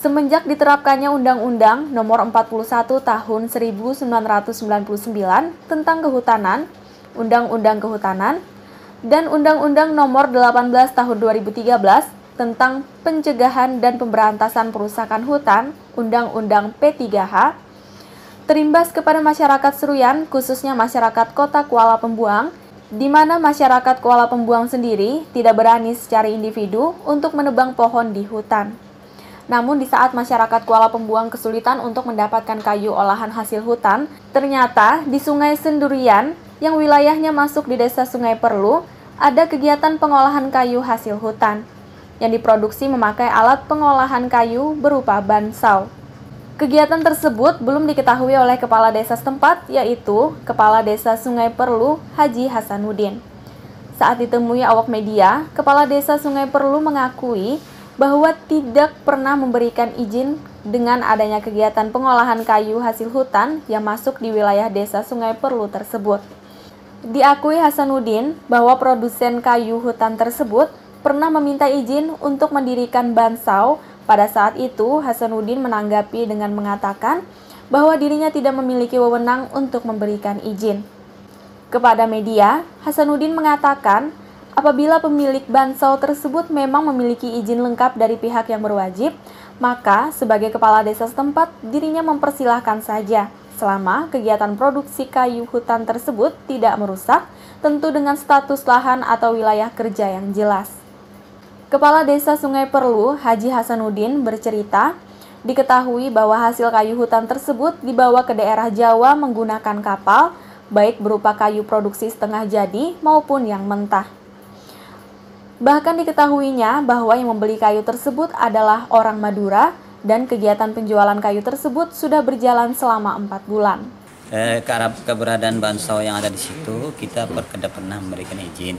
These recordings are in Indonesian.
Semenjak diterapkannya Undang-Undang Nomor 41 Tahun 1999 tentang Kehutanan, Undang-Undang Kehutanan, dan Undang-Undang Nomor 18 Tahun 2013 tentang Pencegahan dan Pemberantasan Perusakan Hutan, Undang-Undang P3H, terimbas kepada masyarakat Seruyan, khususnya masyarakat Kota Kuala Pembuang, di mana masyarakat Kuala Pembuang sendiri tidak berani secara individu untuk menebang pohon di hutan. Namun di saat masyarakat Kuala Pembuang kesulitan untuk mendapatkan kayu olahan hasil hutan, ternyata di Sungai Sendurian yang wilayahnya masuk di Desa Sungai Perlu, ada kegiatan pengolahan kayu hasil hutan yang diproduksi memakai alat pengolahan kayu berupa bansau. Kegiatan tersebut belum diketahui oleh Kepala Desa setempat, yaitu Kepala Desa Sungai Perlu, Haji Hasanuddin. Saat ditemui awak media, Kepala Desa Sungai Perlu mengakui bahwa tidak pernah memberikan izin dengan adanya kegiatan pengolahan kayu hasil hutan yang masuk di wilayah Desa Sungai Perlu tersebut. Diakui Hasanuddin bahwa produsen kayu hutan tersebut pernah meminta izin untuk mendirikan bansau. Pada saat itu, Hasanuddin menanggapi dengan mengatakan bahwa dirinya tidak memiliki wewenang untuk memberikan izin. Kepada media, Hasanuddin mengatakan apabila pemilik bansau tersebut memang memiliki izin lengkap dari pihak yang berwajib, maka sebagai kepala desa setempat dirinya mempersilahkan saja selama kegiatan produksi kayu hutan tersebut tidak merusak, tentu dengan status lahan atau wilayah kerja yang jelas. Kepala Desa Sungai Perlu, Haji Hasanuddin bercerita, diketahui bahwa hasil kayu hutan tersebut dibawa ke daerah Jawa menggunakan kapal, baik berupa kayu produksi setengah jadi maupun yang mentah. Bahkan diketahuinya bahwa yang membeli kayu tersebut adalah orang Madura dan kegiatan penjualan kayu tersebut sudah berjalan selama 4 bulan. Karena keberadaan bansau yang ada di situ, kita pernah memberikan izin.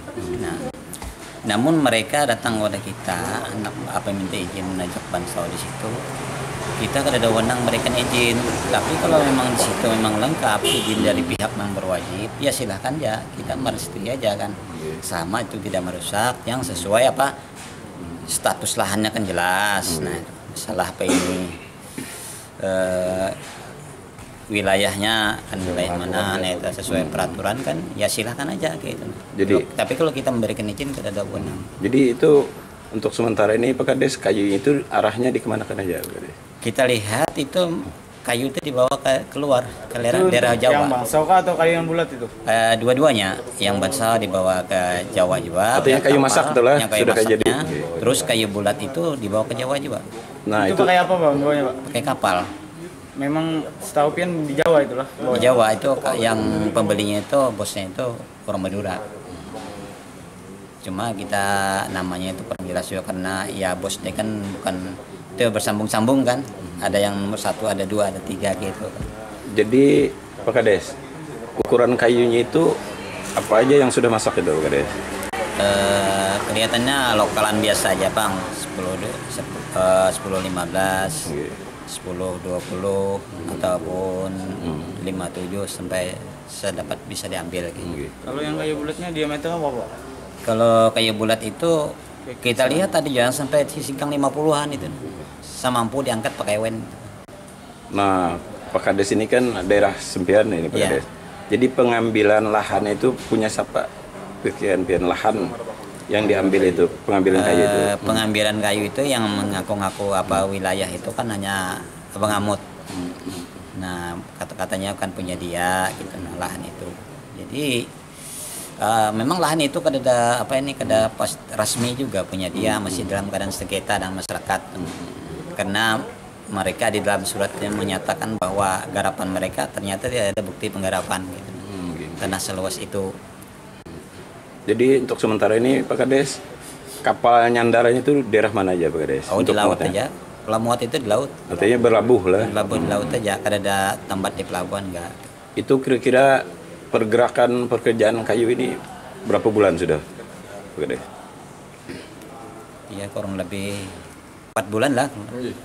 Namun mereka datang kepada kita, minta izin menajak bansau di situ. Kita kada ada wewenang memberikan izin. Tapi kalau memang di situ memang lengkap izin dari pihak yang berwajib, ya silahkan ya, kita merestui aja kan. Sama itu tidak merusak, yang sesuai status lahannya kan jelas. Nah, masalah apa ini wilayahnya kan wilayah mana, nah itu sesuai peraturan kan, ya silahkan aja gitu. Jadi, tapi kalau kita memberikan izin kita ada wewenang. Jadi itu untuk sementara ini Pak Kades, kayu itu arahnya dikemanakan aja? Kita lihat itu kayu itu dibawa keluar ke daerah Jawa. Yang bansau kah atau kayu yang bulat itu? Dua-duanya, yang bansau dibawa ke Jawa juga. Artinya kayu masak itulah yang kayu sudah masaknya, jadi. Terus kayu bulat itu dibawa ke Jawa juga. Nah itu pakai apa Bang bawanya Pak? Pakai kapal. Memang setahu pian di Jawa itulah. Di Jawa itu yang pembelinya itu bosnya itu orang Madura. Cuma kita namanya itu perjelas juga karena ya bosnya kan bukan itu bersambung-sambung kan. Ada yang nomor 1, ada 2, ada 3 gitu. Jadi Pak Kades, ukuran kayunya itu apa aja yang sudah masak itu Pak Kades? Kelihatannya lokalan biasa aja Bang, 10-15. 10-20 ataupun 57 sampai sedapat bisa diambil gitu. Kalau yang kayu bulatnya diameter apa Pak? Kalau kayu bulat itu kita lihat tadi jangan sampai singkang 50-an itu. Mampu diangkat pakai wen. Nah, Pak Kades ini kan daerah sempian ini Pak Kades. Jadi pengambilan lahan itu punya siapa? Bagian lahan yang diambil itu, pengambilan kayu itu. Pengambilan kayu itu yang mengaku-ngaku wilayah itu kan hanya pengamut. Nah, kata-katanya kan punya dia gitu lahan itu. Jadi memang lahan itu kada pas resmi juga punya dia, masih dalam keadaan sengketa dan masyarakat. Karena mereka di dalam suratnya menyatakan bahwa garapan mereka ternyata tidak ada bukti penggarapan gitu. Tanah seluas itu. Jadi untuk sementara ini Pak Kades, kapal nyandaranya itu daerah mana aja Pak Kades? Di laut aja. Kalau muat itu di laut. Artinya berlabuh lah. Berlabuh di laut aja, kada ada tempat di pelabuhan enggak. Itu kira-kira pergerakan pekerjaan kayu ini berapa bulan sudah Pak Kades? Iya kurang lebih 4 bulan lah.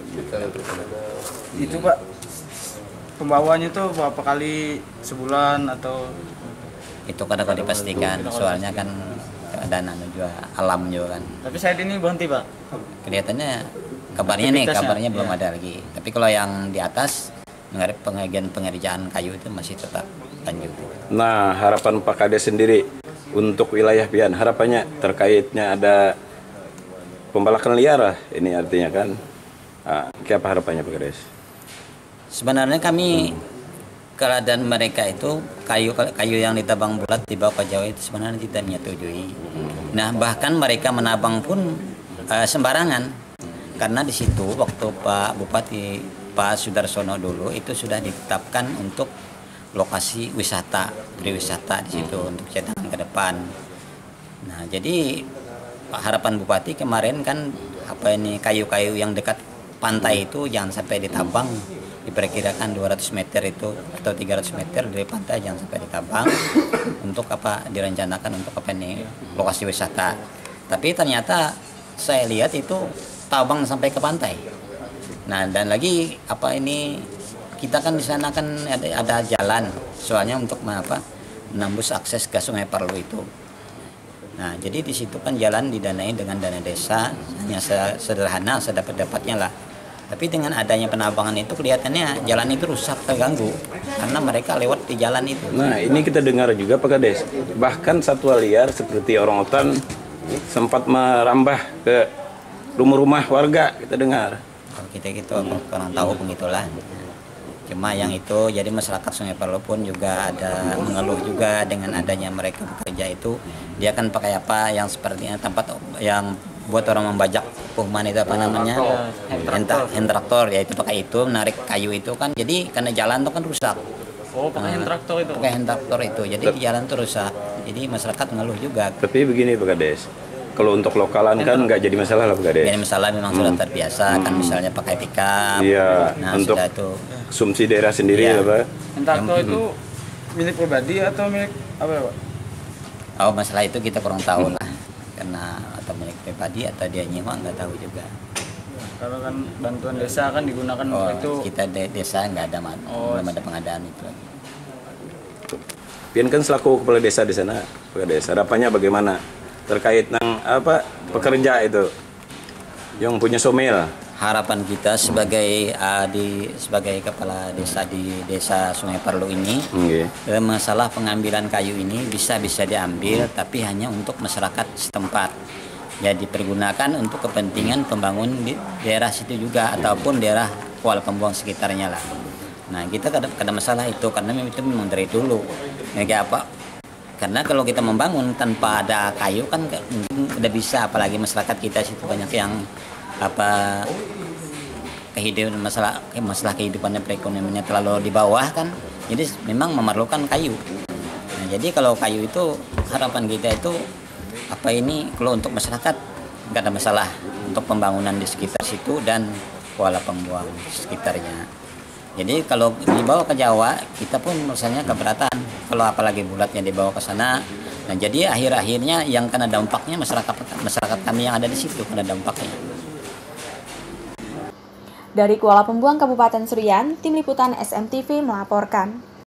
Itu Pak, pembawanya tuh berapa kali sebulan atau? Itu kadang-kadang dipastikan, soalnya kan keadaan juga alam juga kan. Tapi saat ini berhenti Pak? Kelihatannya kabarnya belum ada lagi. Tapi kalau yang di atas pengerjaan kayu itu masih tetap lanjut. Nah, harapan Pak Kades sendiri untuk wilayah Pian, harapannya terkaitnya ada pembalakan liar lah, ini artinya kan. Apa harapannya Pak Kades? Sebenarnya kami keadaan mereka itu kayu yang ditabang bulat dibawa ke Jawa itu sebenarnya tidak menyetujui. Nah, bahkan mereka menabang pun sembarangan, karena di situ waktu Pak Bupati Pak Sudarsono dulu itu sudah ditetapkan untuk lokasi wisata, berwisata di situ untuk cadangan ke depan. Nah, jadi harapan Bupati kemarin kan kayu-kayu yang dekat pantai itu jangan sampai ditabang, diperkirakan 200 meter itu atau 300 meter dari pantai jangan sampai ditabang untuk direncanakan untuk lokasi wisata. Tapi ternyata saya lihat itu tabang sampai ke pantai. Nah, dan lagi kita kan di sana kan ada jalan, soalnya untuk menembus akses ke Sungai Parlu itu. Nah, jadi di situ kan jalan didanai dengan dana desa, hanya sederhana sedapat-dapatnya lah. Tapi dengan adanya penambangan itu kelihatannya jalan itu rusak, terganggu karena mereka lewat di jalan itu. Nah, ini kita dengar juga Pak Kades, bahkan satwa liar seperti orangutan sempat merambah ke rumah-rumah warga, kita dengar. Kalau kita gitu kurang tahu begitulah. Cuma yang itu jadi masyarakat Sungai Parlu pun juga ada mengeluh juga dengan adanya mereka bekerja itu, dia kan pakai yang sepertinya tempat yang buat orang membajak perumahan itu hand traktor, ya itu pakai itu menarik kayu itu kan, jadi karena jalan tuh kan rusak. Pakai hand traktor itu. Pakai hand traktor itu, jadi jalan tuh rusak. Jadi masyarakat mengeluh juga. Tapi begini Pak Kades, kalau untuk lokalan kan nggak jadi masalah lah Pak Kades. Jadi masalah memang sudah terbiasa kan, misalnya pakai pickup. Iya, Nah, untuk sudah itu asumsi daerah sendiri ya Pak. Hand traktor itu milik pribadi atau milik apa ya Pak? Masalah itu kita kurang tahu lah, karena atau milik pribadi atau dia nyewa nggak tahu juga. Kalau kan bantuan desa kan digunakan untuk itu. Kita desa nggak ada belum ada pengadaan itu lagi. Pian kan selaku kepala desa di sana, Pak Kades, harapannya bagaimana terkait pekerja itu yang punya somel? Harapan kita sebagai kepala desa di desa Sungai Parlu ini, masalah pengambilan kayu ini bisa diambil, tapi hanya untuk masyarakat setempat. Ya, dipergunakan untuk kepentingan pembangunan di daerah situ juga ataupun daerah Kuala Pembuang sekitarnya lah. Nah, kita ada masalah itu karena itu memang dari dulu. Karena kalau kita membangun tanpa ada kayu kan udah bisa, apalagi masyarakat kita situ banyak yang kehidupan masalah kehidupannya, perekonomiannya terlalu di bawah kan, jadi memang memerlukan kayu. Nah, jadi kalau kayu itu harapan kita itu kalau untuk masyarakat nggak ada masalah untuk pembangunan di sekitar situ dan Kuala Pembuang sekitarnya. Jadi kalau dibawa ke Jawa kita pun misalnya keberatan kalau apalagi bulatnya dibawa ke sana. Nah, jadi akhir-akhirnya yang kena dampaknya masyarakat kami yang ada di situ kena dampaknya. Dari Kuala Pembuang, Kabupaten Serian, Tim Liputan SMTV melaporkan.